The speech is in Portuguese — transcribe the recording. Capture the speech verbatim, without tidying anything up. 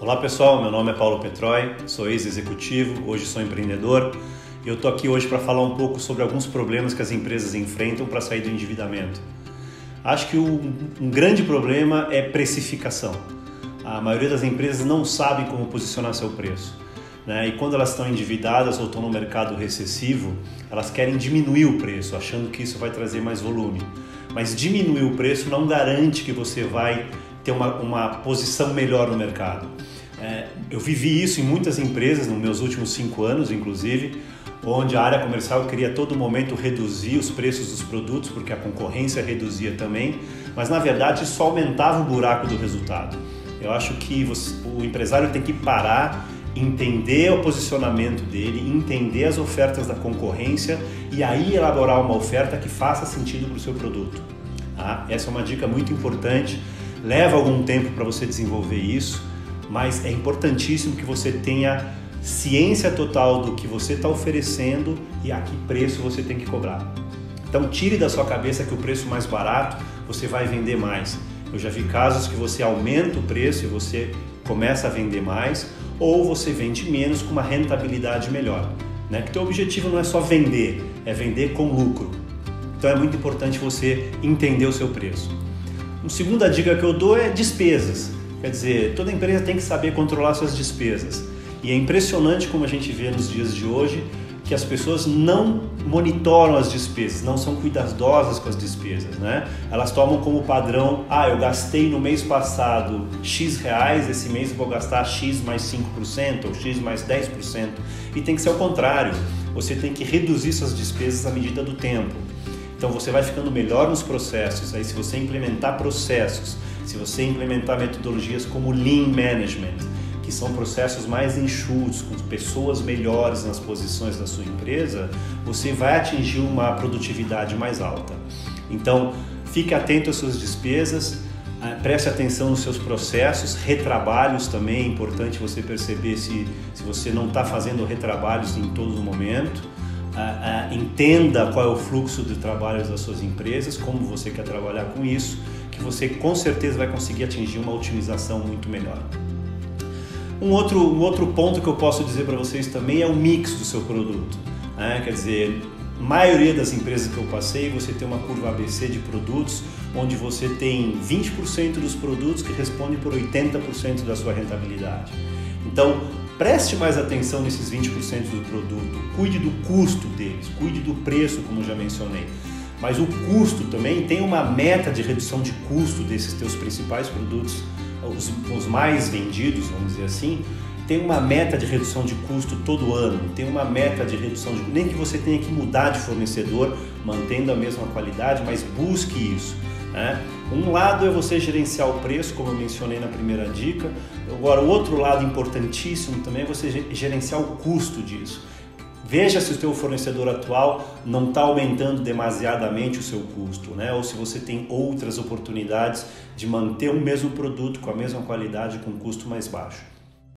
Olá pessoal, meu nome é Paulo Petroy, sou ex-executivo, hoje sou empreendedor e eu estou aqui hoje para falar um pouco sobre alguns problemas que as empresas enfrentam para sair do endividamento. Acho que um, um grande problema é precificação. A maioria das empresas não sabe como posicionar seu preço, né? E quando elas estão endividadas ou estão no mercado recessivo, elas querem diminuir o preço, achando que isso vai trazer mais volume. Mas diminuir o preço não garante que você vai ter uma, uma posição melhor no mercado. É, eu vivi isso em muitas empresas, nos meus últimos cinco anos, inclusive, onde a área comercial queria a todo momento reduzir os preços dos produtos, porque a concorrência reduzia também, mas na verdade isso aumentava o buraco do resultado. Eu acho que você, o empresário tem que parar, entender o posicionamento dele, entender as ofertas da concorrência e aí elaborar uma oferta que faça sentido para o seu produto. Tá? Essa é uma dica muito importante, leva algum tempo para você desenvolver isso, mas é importantíssimo que você tenha ciência total do que você está oferecendo e a que preço você tem que cobrar. Então tire da sua cabeça que o preço mais barato você vai vender mais. Eu já vi casos que você aumenta o preço e você começa a vender mais, ou você vende menos com uma rentabilidade melhor, né? Que o teu objetivo não é só vender, é vender com lucro. Então é muito importante você entender o seu preço. Uma segunda dica que eu dou é despesas. Quer dizer, toda empresa tem que saber controlar suas despesas. E é impressionante como a gente vê nos dias de hoje que as pessoas não monitoram as despesas, não são cuidadosas com as despesas, né? Elas tomam como padrão, ah, eu gastei no mês passado X reais, esse mês eu vou gastar X mais cinco por cento ou X mais dez por cento. E tem que ser o contrário, você tem que reduzir suas despesas à medida do tempo. Então você vai ficando melhor nos processos, aí se você implementar processos, se você implementar metodologias como Lean Management, que são processos mais enxutos, com pessoas melhores nas posições da sua empresa, você vai atingir uma produtividade mais alta. Então, fique atento às suas despesas, preste atenção nos seus processos, retrabalhos também, é importante você perceber se, se você não está fazendo retrabalhos em todo momento. Uh, uh, entenda qual é o fluxo de trabalhos das suas empresas, como você quer trabalhar com isso, que você com certeza vai conseguir atingir uma otimização muito melhor. Um outro, um outro ponto que eu posso dizer para vocês também é o mix do seu produto, né? Quer dizer, a maioria das empresas que eu passei, você tem uma curva A B C de produtos, onde você tem vinte por cento dos produtos que respondem por oitenta por cento da sua rentabilidade. Então, preste mais atenção nesses vinte por cento do produto, cuide do custo deles, cuide do preço, como já mencionei. Mas o custo também, tem uma meta de redução de custo desses teus principais produtos, os, os mais vendidos, vamos dizer assim, tem uma meta de redução de custo todo ano, tem uma meta de redução de nem que você tenha que mudar de fornecedor, mantendo a mesma qualidade, mas busque isso, né? Um lado é você gerenciar o preço, como eu mencionei na primeira dica. Agora, o outro lado importantíssimo também é você gerenciar o custo disso. Veja se o seu fornecedor atual não está aumentando demasiadamente o seu custo, né? Ou se você tem outras oportunidades de manter o mesmo produto com a mesma qualidade com um custo mais baixo.